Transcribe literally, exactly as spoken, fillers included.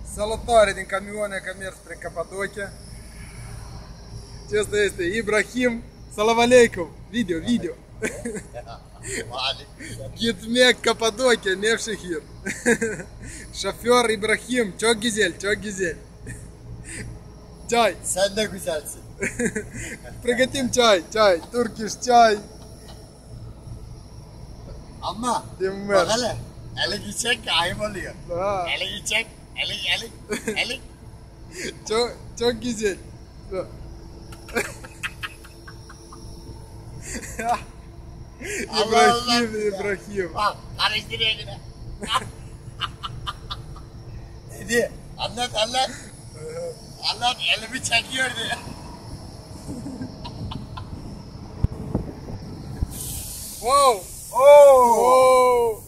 Salutare din camioane că merg spre Kapadokia. Acesta este Ibrahim. Salam aleikum. Video, video. Gitmek Kapadokia, Nevşehir. Şoför İbrahim. Çok güzel, çok güzel. Çay. Sen de güzelsin. Приготовим çay, çay. Turkish çay. Ama Değil bak hele. Eli gidecek ki ayıp oluyor. Ha. Eli gidecek. Eli, eli, eli. Çok, çok güzel. İbrahim, İbrahim. Bak, karıştırıyor yine. Dedi, anlat, anlat. Anlat, elimi çekiyordu. Wow. Oo. Oh.